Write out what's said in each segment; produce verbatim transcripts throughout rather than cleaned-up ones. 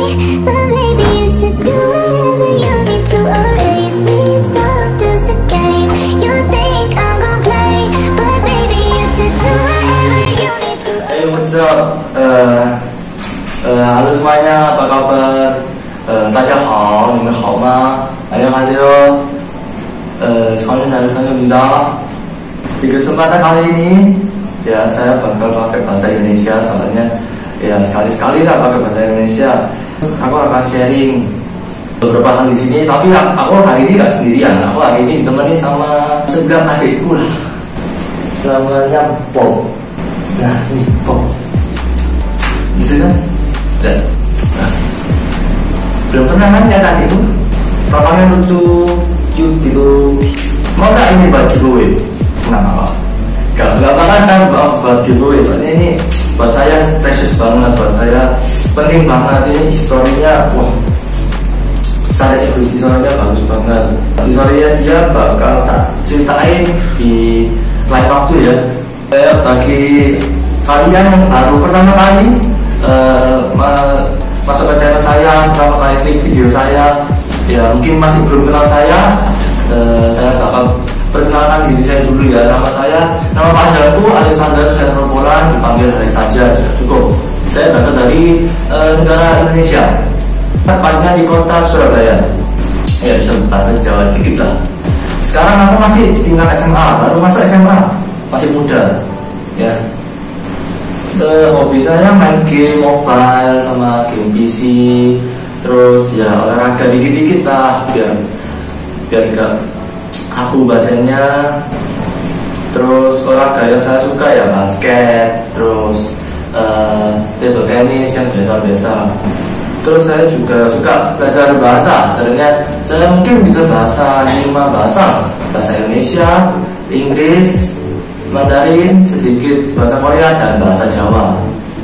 but maybe you should do whatever you need to erase me. It's all just a game. You think I'm gonna play, but maybe you should do whatever you need to. Hey, what's up? Uh, uh, halo semuanya, apa kabar? Uh, 大家好，你们好吗？ 안녕하세요. Uh, 저는 나루상입니다. Di kesempatan kali ini, ya saya bakal pakai bahasa Indonesia soalnya ya sekali-sekali lah pakai bahasa Indonesia. Aku akan sharing beberapa hal di sini, tapi aku hari ini gak sendirian. Aku hari ini ditemani sama sembilan adikku lah. Namanya Bob. Nah, ini Bob. Di sini kan? Dan nah. Belum pernah kan lihat adikku? Tampangnya lucu, cute gitu. Mau gak ini buat giveaway? Nah, apa? Gak, gak bakal saya buat giveaway. Soalnya ini buat saya precious banget, buat saya penting banget. Ini historinya, wah, besar ya, historinya bagus banget. Historinya dia bakal tak ceritain di lain waktu ya. Eh, bagi kalian yang baru pertama kali uh, masuk ke channel saya, pertama kali klik video saya, ya mungkin masih belum kenal saya, uh, saya bakal perkenalkan diri saya dulu ya. Nama saya, nama panjangku Alexander Hernopolan, dipanggil Alex saja, sudah cukup. Saya berasal dari uh, negara Indonesia, tepatnya di kota Surabaya. Ya bisa bahasa Jawa dikit lah. Sekarang aku masih di tingkat S M A, baru masuk S M A, masih muda. Ya. Uh, hobi saya main game mobile sama game P C, terus ya olahraga dikit-dikit lah biar biar enggak aku badannya. Terus olahraga yang saya suka ya basket, terus uh, table tennis yang biasa-biasa. Terus saya juga suka belajar bahasa. Sebenarnya saya mungkin bisa bahasa lima bahasa: bahasa Indonesia, Inggris, Mandarin, sedikit bahasa Korea, dan bahasa Jawa.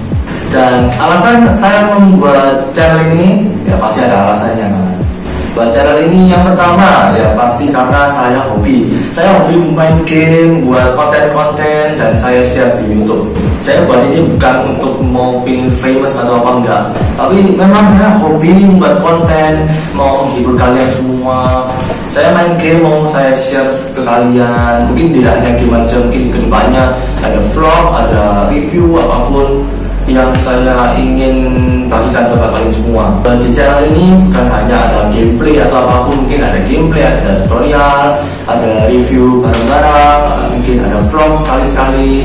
Dan alasan saya membuat channel ini ya pasti ada alasannya kan. Buat channel ini yang pertama ya pasti karena saya hobi. Saya hobi main game, buat konten-konten, dan saya share di YouTube. Saya buat ini bukan untuk mau pingin famous atau apa enggak, tapi memang saya hobi membuat konten, mau menghibur kalian semua. Saya main game mau saya share ke kalian. Mungkin tidak hanya game aja, mungkin kedepannya ada vlog, ada review, apapun yang saya ingin bagikan kepada kalian semua. Dan di channel ini bukan hanya ada gameplay atau apapun, mungkin ada gameplay, ada tutorial, ada review barang-barang, mungkin ada vlog sekali-sekali.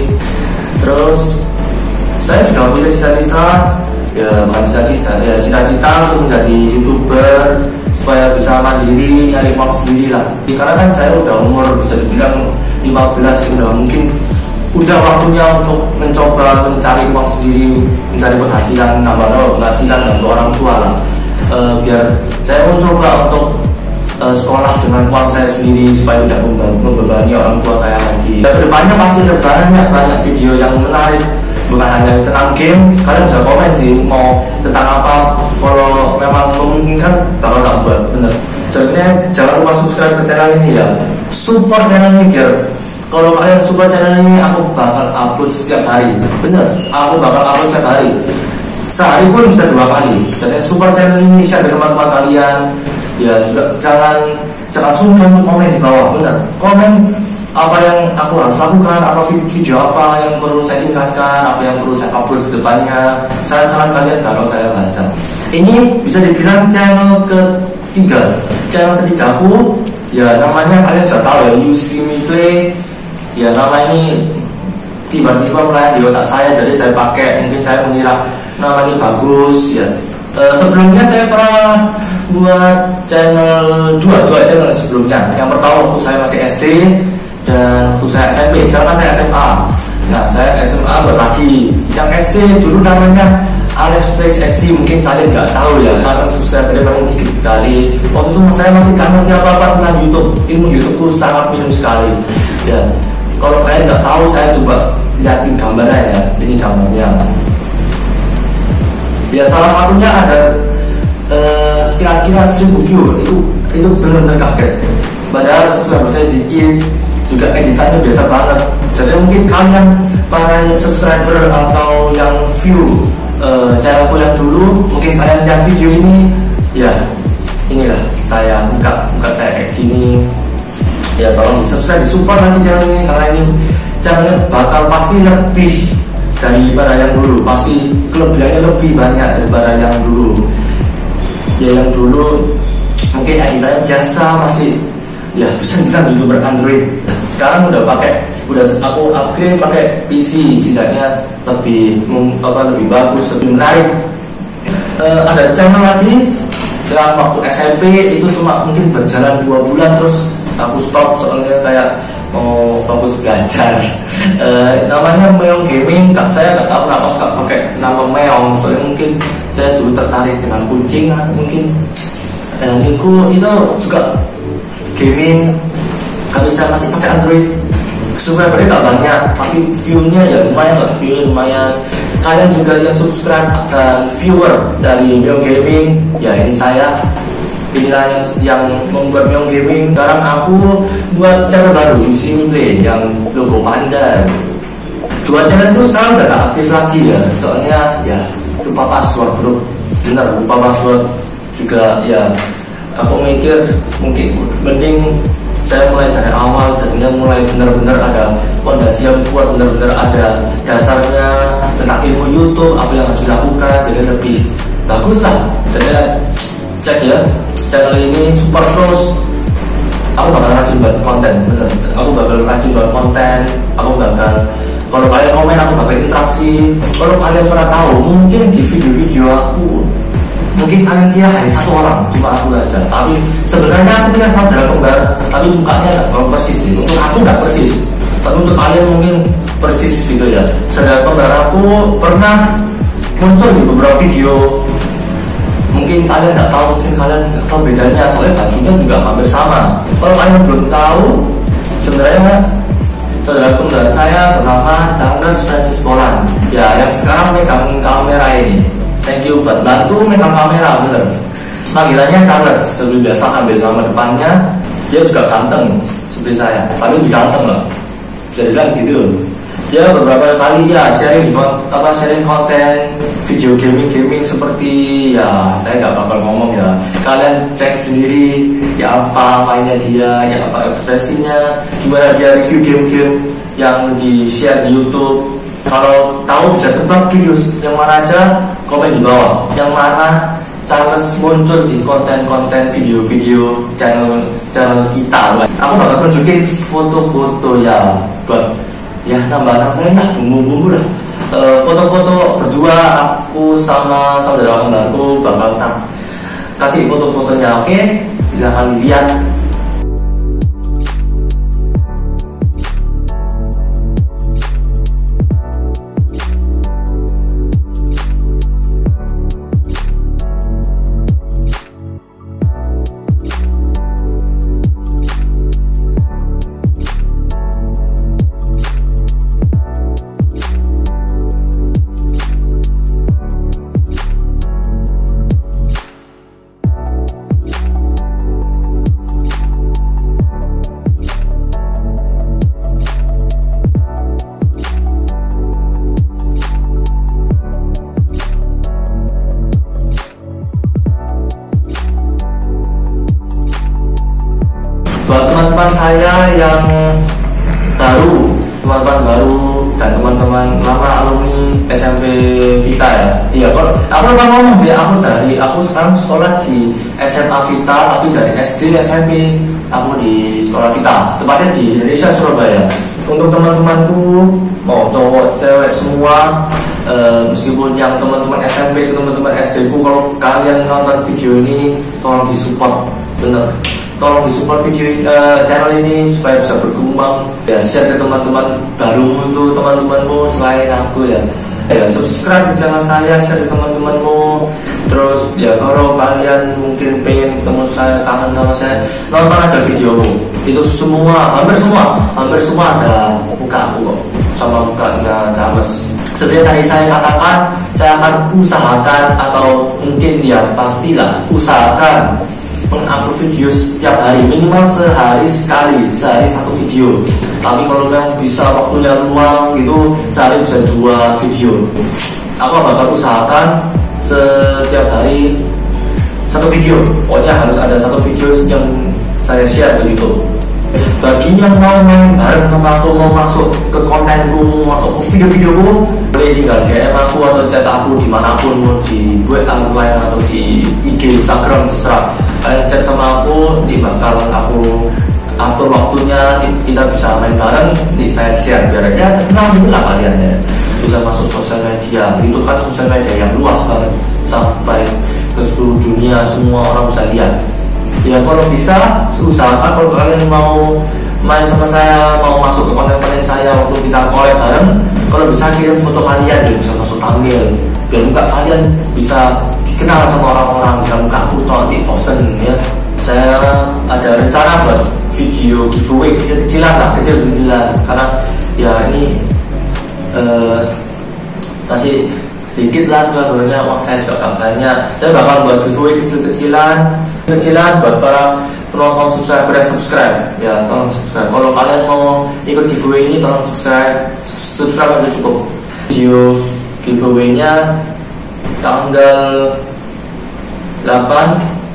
Terus saya juga punya cita-cita, ya bukan cita-cita, ya cita-cita untuk menjadi YouTuber supaya bisa mandiri, nyari uang sendiri lah. Karena kan saya udah umur bisa dibilang lima belas, udah mungkin udah waktunya untuk mencoba mencari uang sendiri, mencari penghasilan, nambah penghasilan untuk orang tua lah. E, biar saya mencoba untuk e, sekolah dengan uang saya sendiri supaya tidak membebani orang tua saya lagi. Dan kedepannya pasti ada banyak banyak video yang menarik, bukan hanya tentang game. Kalian bisa komen sih mau tentang apa. Kalau memang memungkinkan bakal tak buat, bener. Jadi jangan lupa subscribe ke channel ini ya, support channel ini biar kalau kalian support channel ini, aku bakal upload setiap hari. Bener, aku bakal upload setiap hari. Sehari pun bisa dua kali. Jadi support channel ini, share ke teman-teman kalian. Ya juga jangan jangan sungkan untuk komen di bawah. Bener, komen apa yang aku harus lakukan, apa video apa yang perlu saya tingkatkan, apa yang perlu saya upload ke depannya. Saran-saran kalian bakal saya baca. Ini bisa dibilang channel ketiga. Channel ketigaku, ya namanya kalian sudah tahu ya, You See Me Play. Ya nama ini tiba-tiba melayang di otak saya, jadi saya pakai. Mungkin saya mengira nama ini bagus ya. E, sebelumnya saya pernah buat channel dua dua channel sebelumnya. Yang pertama waktu saya masih S D dan waktu saya S M P. Sekarang saya S M A. Nah saya S M A berbagi. Yang S D dulu namanya Alex Plays X D, mungkin kalian nggak tahu ya karena subscribernya memang dikit sekali. Waktu itu saya masih nggak ngerti apa-apa tentang YouTube. Ilmu YouTubeku sangat minim sekali. Ya. Kalau kalian nggak tahu, saya coba liatin gambarnya ya. Ini gambarnya. Ya salah satunya ada uh, kira-kira seribu view. Itu itu benar-benar kaget. Padahal subscriber saya dikit, juga editannya biasa banget. Jadi mungkin kalian para subscriber atau yang view uh, channelku yang dulu, mungkin kalian lihat video ini, ya inilah saya buka buka saya kayak gini. Ya tolong di subscribe, di support lagi channel ini karena ini channelnya bakal pasti lebih daripada yang dulu, pasti kelebihannya lebih banyak daripada yang dulu. Ya yang dulu mungkin editannya biasa, masih ya bisa bilang YouTuber Android. Sekarang udah pakai, udah aku upgrade pakai P C, setidaknya lebih apa lebih bagus, lebih menarik. Uh, ada channel lagi yang waktu S M P itu cuma mungkin berjalan dua bulan terus aku stop soalnya kayak mau fokus belajar. Uh, namanya Meong Gaming. Saya nggak tahu kenapa suka pakai nama Meong, soalnya mungkin saya dulu tertarik dengan kucing mungkin. Dan itu itu juga gaming, kami saya masih pakai Android. Subscriber nggak banyak, tapi view-nya ya lumayan lah, view lumayan. Kalian juga yang subscribe dan viewer dari Meong Gaming, ya ini saya. Inilah yang, yang membuat Meong Gaming. Sekarang aku buat channel baru, Simi Play, yang logo panda. Dua channel itu sekarang udah gak aktif lagi ya, soalnya ya lupa password bro, benar lupa password juga ya. Aku mikir mungkin mending saya mulai dari awal, jadinya mulai benar-benar ada fondasi yang kuat, benar-benar ada dasarnya tentang ilmu YouTube, apa yang harus dilakukan, jadi lebih bagus lah. Jadi cek ya channel ini super terus. Aku bakal rajin buat konten, bener. Aku bakal rajin buat konten. Aku bakal, kalau kalian komen aku bakal interaksi. Kalau kalian pernah tahu, mungkin di video-video aku mungkin kalian kira hanya satu orang, cuma aku aja. Tapi sebenarnya aku punya saudara kembar, tapi mukanya nggak terlalu persis sih. Untuk aku nggak persis, tapi untuk kalian mungkin persis gitu ya. Saudara kembar aku pernah muncul di beberapa video. Mungkin kalian nggak tahu, mungkin kalian nggak tahu bedanya, soalnya bajunya juga hampir sama. Kalau kalian belum tahu, sebenarnya saudara kembar saya bernama Charles Francis Polan. Ya, yang sekarang megang kamera ini. Thank you buat bantu megang kamera, bener. Panggilannya Charles, seperti biasa ambil nama depannya. Dia juga ganteng seperti saya, tapi lebih ganteng lah, bisa dibilang gitu. Dia beberapa kali ya sharing apa sharing konten video gaming gaming seperti ya saya nggak bakal ngomong ya. Kalian cek sendiri ya apa mainnya dia, ya apa ekspresinya, gimana dia review game-game yang di share di YouTube. Kalau tahu bisa tebak video yang mana aja, komen di bawah. Yang mana Charles muncul di konten-konten video-video channel channel kita. Aku bakal tunjukin foto-foto ya buat ya nambah-nambahin lah, bumbu-bumbu lah. E, foto-foto berdua aku sama saudara kembarku bakal tak kasih foto-fotonya, oke? Silahkan dilihat. Buat teman-teman saya yang baru, teman-teman baru dan teman-teman lama alumni S M P Vita ya. Iya, kok aku lupa ngomong sih, aku dari aku sekarang sekolah di S M A Vita, tapi dari S D S M P aku di sekolah Vita, tepatnya di Indonesia Surabaya. Untuk teman-temanku mau cowok cewek semua, e, meskipun yang teman-teman S M P itu teman-teman S D ku, kalau kalian nonton video ini tolong disupport, bener. Tolong disupport video uh, channel ini supaya bisa berkembang. Ya share ke teman-teman baru itu, teman-temanmu selain aku ya. Ya subscribe ke channel saya, share ke teman-temanmu. Terus ya kalau kalian mungkin pengen ketemu saya, kangen sama saya, nonton aja videomu. Itu semua, hampir semua, hampir semua ada muka aku kok, sama mukanya Charles. Seperti tadi saya katakan, saya akan usahakan atau mungkin ya pastilah usahakan mengupload video setiap hari, minimal sehari sekali, sehari satu video. Tapi kalau memang bisa waktunya luang gitu, sehari bisa dua video. aku bakal usahakan setiap hari satu video, pokoknya harus ada satu video yang saya share ke YouTube. Bagi yang mau main bareng sama aku, mau masuk ke kontenku atau ke video-videoku, boleh tinggal D M aku atau chat aku dimanapun, mau di W A lain atau di I G, Instagram, terserah. Kalian chat sama aku, nanti bakal aku atur waktunya, kita bisa main bareng, nanti saya share biar ya kenal dulu lah kalian ya. Bisa masuk sosial media, itu kan sosial media yang luas banget sampai ke seluruh dunia, semua orang bisa lihat. Ya kalau bisa, usahakan kalau kalian mau main sama saya, mau masuk ke konten-konten saya waktu kita collab bareng, kalau bisa kirim foto kalian, biar bisa masuk thumbnail, biar muka kalian bisa dikenal sama orang-orang, biar muka aku tuh nanti bosen ya. Saya ada rencana buat video giveaway kecil-kecilan lah, kecil-kecilan, karena ya ini uh, masih sedikit lah sebenarnya, uang saya juga gak banyak. Saya bakal buat giveaway kecil-kecilan kecilan buat para penonton subscriber yang subscribe ya, tolong subscribe. Kalau kalian mau ikut giveaway ini, tolong subscribe, subscribe aja cukup. Video giveaway-nya tanggal delapan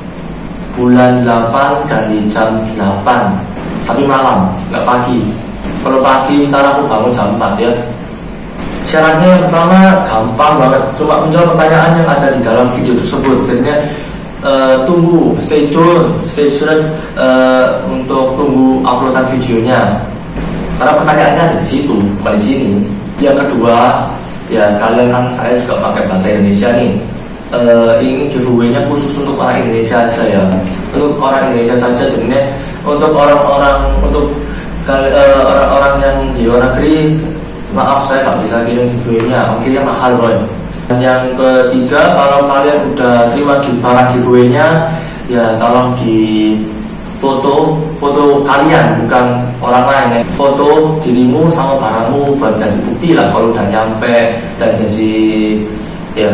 bulan delapan dari jam delapan, tapi malam, nggak pagi. Kalau pagi ntar aku bangun jam empat ya. Syaratnya yang pertama gampang banget, cuma menjawab pertanyaan yang ada di dalam video tersebut. Jadinya uh, tunggu, stay tune, stay tune uh, untuk tunggu uploadan videonya. Karena pertanyaannya ada di situ, bukan di sini. Yang kedua, ya sekalian kan saya juga pakai bahasa Indonesia nih. Uh, ini giveaway-nya khusus untuk orang Indonesia saja ya. Untuk orang Indonesia saja, jadinya untuk orang-orang untuk uh, orang-orang yang di luar negeri, maaf saya nggak bisa kirim giveaway-nya, ongkirnya mahal boy. Dan yang ketiga, kalau kalian udah terima barang giveaway-nya, ya tolong di foto foto kalian, bukan orang lain ya. Foto dirimu sama barangmu buat jadi bukti lah kalau udah nyampe, dan jadi ya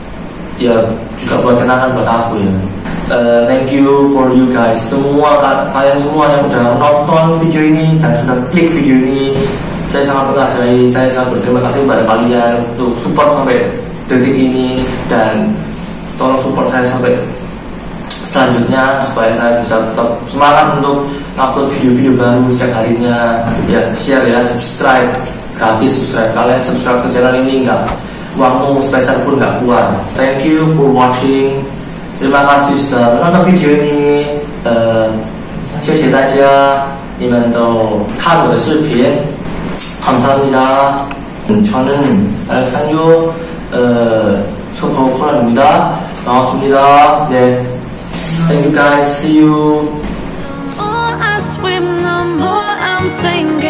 ya juga buat kenangan buat aku ya. Uh, thank you for you guys semua, kalian semua yang udah nonton video ini dan sudah klik video ini. Saya sangat menghargai, saya sangat berterima kasih kepada kalian untuk support sampai detik ini, dan tolong support saya sampai selanjutnya supaya saya bisa tetap semangat untuk upload video-video baru setiap harinya. Ya share ya, subscribe, gratis subscribe. Kalian subscribe ke channel ini enggak, uangmu spesial pun nggak keluar. Thank you for watching. Terima kasih sudah menonton video ini. Uh, 谢谢大家，你们都看我的视频。 감사합니다. 저는 알산유 초코코라입니다. 반갑습니다. 네, thank you guys. See you. The more I swim, the more I'm sinking.